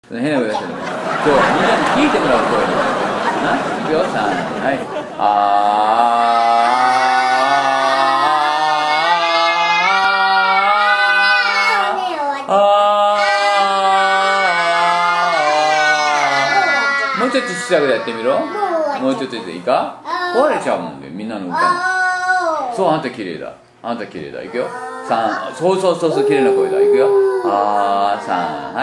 変な声出してるの。今日はみんなに聞いてもらう声な。いくよ、3、はい。もうちょっと小さくやってみろ。もうちょっとでいいか。壊れちゃうもんで、みんなの歌。そう、あんた綺麗だ。あんた綺麗だ。いくよ。3、そうそうそうそう、綺麗な声だ。いくよ。3、はい。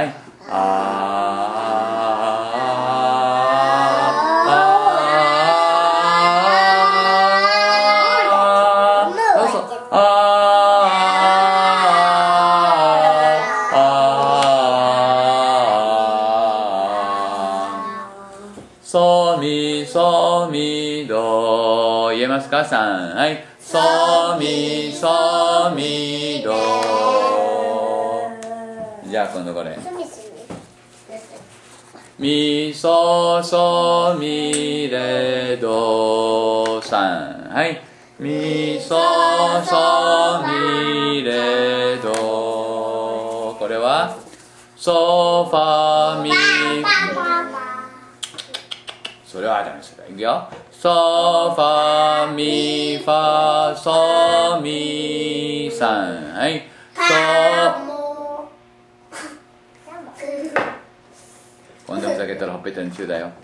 ソミソミド言えますか。3、はい。ソミソミド。じゃあ今度これミソソミレド3、はい。ミソソミレド。これはソファミ。それはダメですよ。いくよ。ソファミファソミ3、はい。今度ふざけたらほっぺたに中だよ。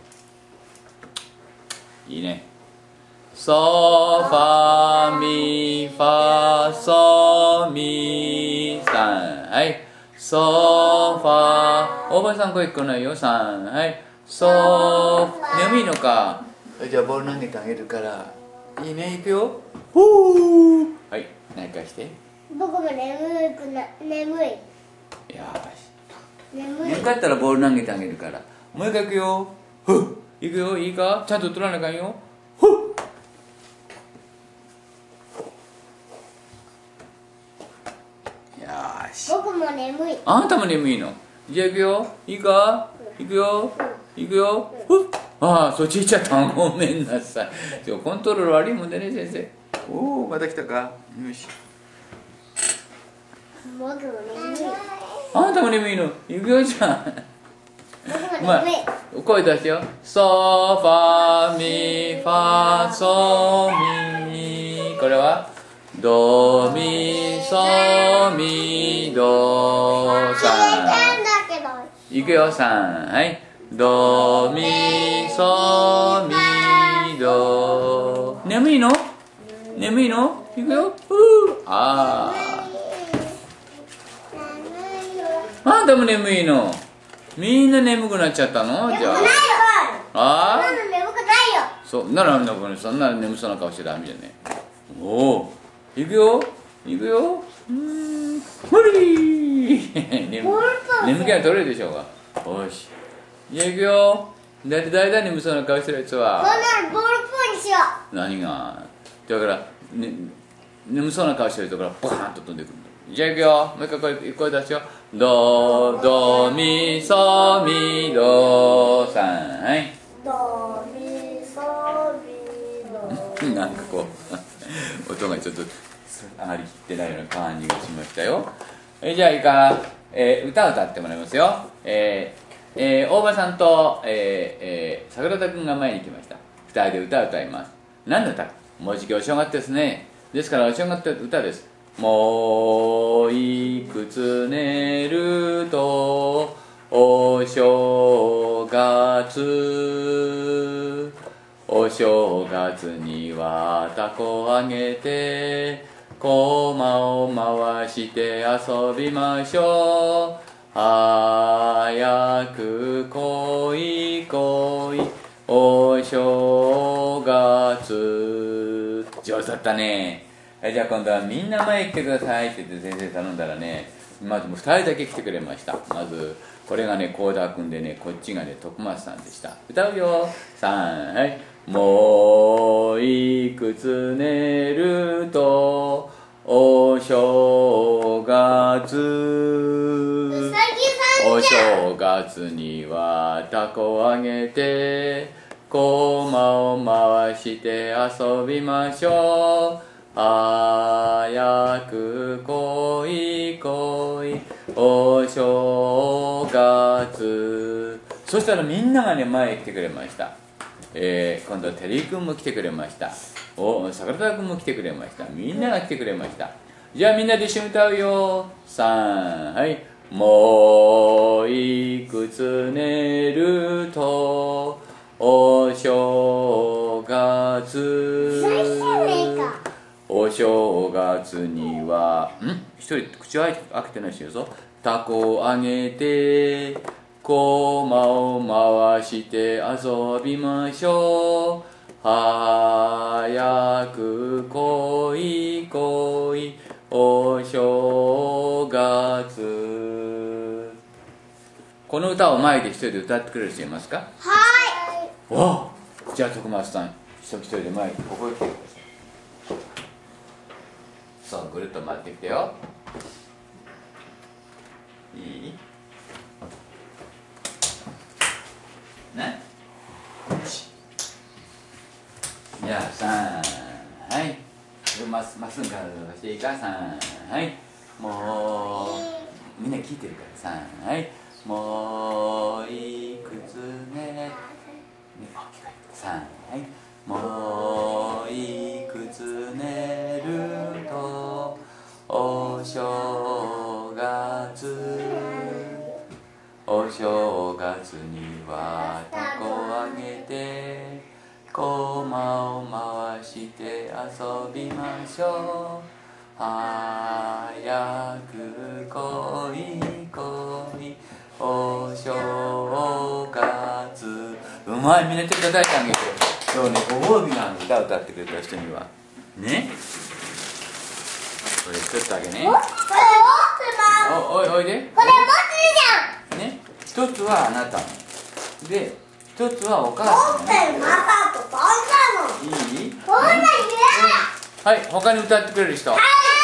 いいね。ソファミファソミ3、はい。ソファおばさん声聞こえないよ。3、はい。眠いのか。じゃあボール投げてあげるからいいね。いくよ。ほー。はい、何かして。 僕も眠い。 よし。眠かったらボール投げてあげるから。もう一回いくよ。ふっ。いくよ。いいか。ちゃんと取らなあかんよ。ふっ。よし。 僕も眠い。 あんたも眠いの。じゃあいくよ。いいか。いくよ。いくよ。ふっ。ああ、そっち行っちゃった。ごめんなさい。コントロール悪いもんでね、先生。おお、また来たか。よし。 僕も眠い。 あんたも眠いの。いくよ、じゃあ。 僕も眠い。 声出してよ。ソファミファソミ。これはドミソミドさん。いくよ、3、はい。ドミソミド。眠いの？眠いの？いくよ。あんたも眠いの。みんな眠くなっちゃったの？じゃあ。ああ。 眠くないよ。 そう、ならそんな眠そうな顔しちゃダメじゃね。おお。いくよ。いくよ。無理眠気が取れるでしょうが。よし。じゃあいくよ。だいたい眠そうな顔してるやつは。 こんなのボールっぽいにしよう。何が。だから、眠そうな顔してるところからバーンと飛んでくる。じゃあいくよ。もう一回声出すよ。ドミソミドさん、はい。 ドミソミド。 なんかこう音がちょっと上がりきってないような感じがしましたよ。じゃあいいか、歌を歌ってもらいますよ。大場さんと、桜田君が前に来ました。2人で歌を歌います。何の歌か。もうじきお正月ですね。ですからお正月って歌です。もういくつ寝るとお正月、お正月にはたこあげてこまを回して遊びましょう。早く来い来いお正月。上手だったね。じゃあ今度はみんな前来てくださいって言って先生頼んだらね、まず2人だけ来てくれました。まずこれがね幸田君でね、こっちがね徳松さんでした。歌うよ。3、はい。もういくつ寝るとお正月、お正月にはたこあげてこまを回して遊びましょう。早く来い来いお正月。そしたらみんながね、前へ来てくれました。今度はテリー君も来てくれました。桜田君も来てくれました。みんなが来てくれました。じゃあみんなで一緒に歌うよ。3、はい。もういくつ寝るとお正月。お正月には一人口開けてないしよぞ。たこあげてこまを回して遊びましょう。早く来い来いお正月。この歌を前で一人で歌ってくれる人いますか？ はい。 お、じゃあ徳松さん一人で前にここへ来てください。そう、ぐるっと回ってきてよ。いい？ね。じゃあ3、はい。まっすぐから伸ばしていいか。3、はい。もうみんな聞いてるから3、はい。もういくつね。3、はい。もういくつ寝るとお正月。お正月にはたこあげてこまを回して遊びましょう。早く来い来いお正月。うまい、みんな手叩いてあげて。今日ね、ご褒美がある歌を歌ってくれた人にはね。これちょっとあげね。 これ持ってます。 おいで。 これ持ってるじゃん。 ね、一つはあなたので、一つはお母さんの。 持ってるママとそんなの。 いい？ こんなにはい、他に歌ってくれる人。 はい。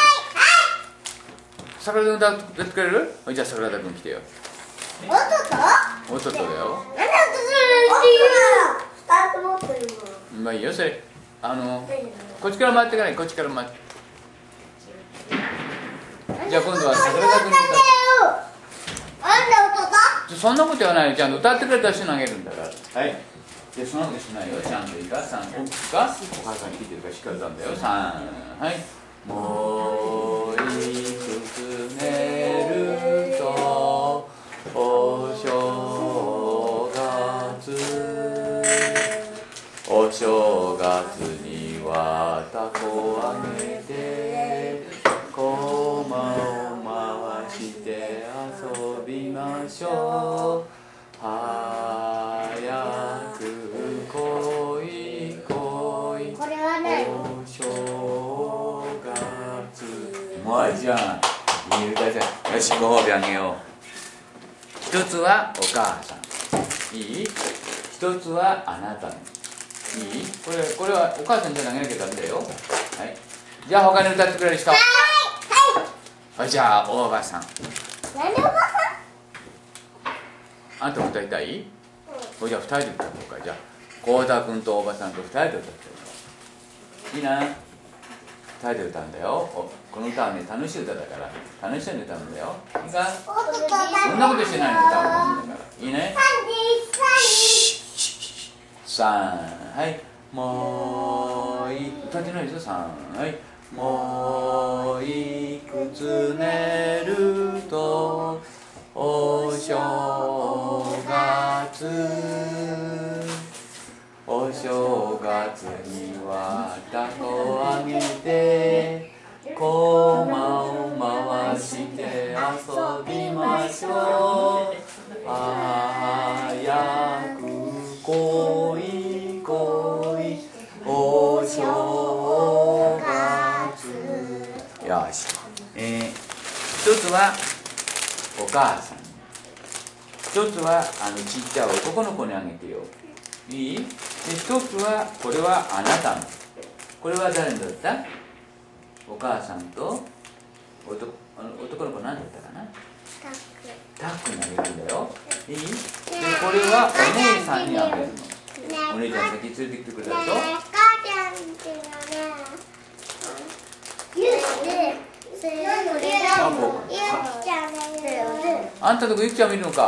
桜田君歌ってくれる？じゃあ桜田君来てよ。 おっとっと？ おっとっとだよ。 なんでおっとっとって言うの？2つ持ってるの。 まあいいよ、それこっちから回ってかない、こっちから回って。じゃあ今度は桜田君に歌って。 なんで音だ？ そんなこと言わないよ、ちゃんと歌ってくれた人にあげるんだから。はい。で、そんなことしないよ、ちゃんといいか。3、大きくか、お母さんに聞いてるからしっかり歌うんだよ。3、はい。もういくつ寝るとお正月。お正月にはたこあげてこまを回して遊びましょう。早く来い来いこれはね。 お正月。うまいじゃん。いい歌じゃん。よし、ご褒美あげよう。一つはお母さん。いい？一つはあなたの。いい？これはお母さんじゃあげなきゃダメだよ。はい。じゃあ他に歌ってくれる人。はい。はい。じゃあおばさん。 何でおばさん？ あんたも歌いたい？じゃあ2人で歌おうか。じゃあ幸田君とおばさんと2人で歌ってるの。いいな。2人で歌うんだよ。この歌はね、楽しい歌だから楽しそうに歌うんだよ。いいか？そんなことしてないの、歌うんだから。いいね。3、はい。もう歌ってないですよ。3、はい。もういくつ寝るとお正月。お正月にはたこあげてこまを回して遊びましょう。早く来い来いお正月。よし。一つはお母さん、一つはちっちゃい男の子にあげてよ。いい？で一つはこれはあなたの。これは誰にだった？お母さんと男の子何だったかな？タックにあげるんだよ。いい？でこれはお姉さんにあげるの。お姉ちゃん先連れてきてくれたでしょ。 母ちゃんっていうのね、 それであ、こうゆきちゃんがいるのであんたのとこゆきちゃんもいるのか。